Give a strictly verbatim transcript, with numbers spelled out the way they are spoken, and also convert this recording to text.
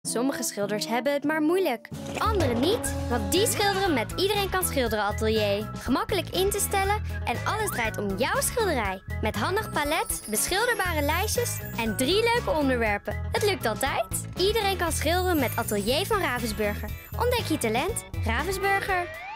Sommige schilders hebben het maar moeilijk. Anderen niet, want die schilderen met Iedereen kan schilderen atelier. Gemakkelijk in te stellen en alles draait om jouw schilderij. Met handig palet, beschilderbare lijstjes en drie leuke onderwerpen. Het lukt altijd. Iedereen kan schilderen met Atelier van Ravensburger. Ontdek je talent. Ravensburger.